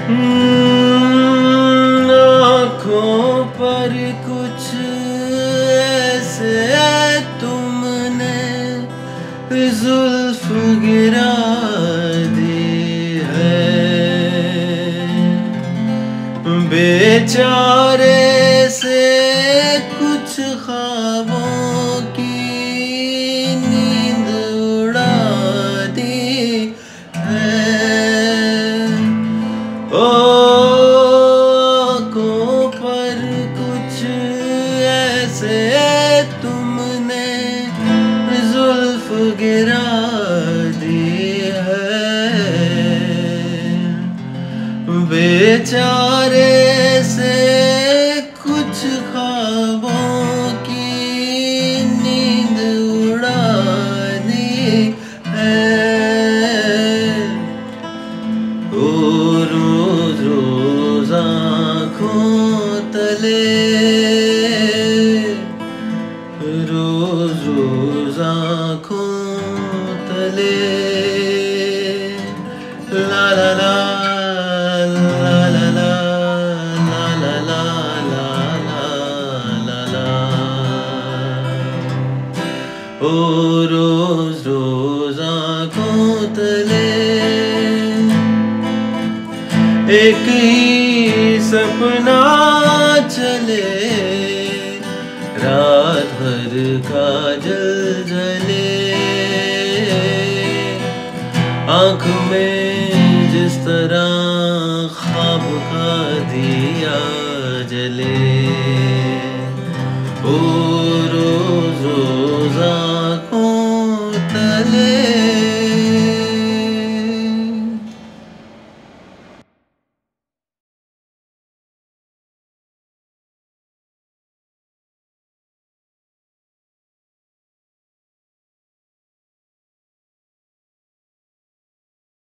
आँखों पर कुछ ऐसे तुमने जुल्फ गिरा दी है, बेचारे से कुछ ख्वाबों की नींद उड़ा दी है। आँखों पर कुछ ऐसे तुमने जुल्फ गिरा दी है, बेचारे से कुछ ख्वाबों की नींद उड़ा दी है। ओ रोज रोज आँखों तले, रोज रोज आँखों तले, ला ला ला ला ला ला ला ला ला ला ला ला। ओ रोज रोज आँखों तले एक ही सपना चले, रात भर काजल जले, आँख में जिस तरह ख्वाब का दिया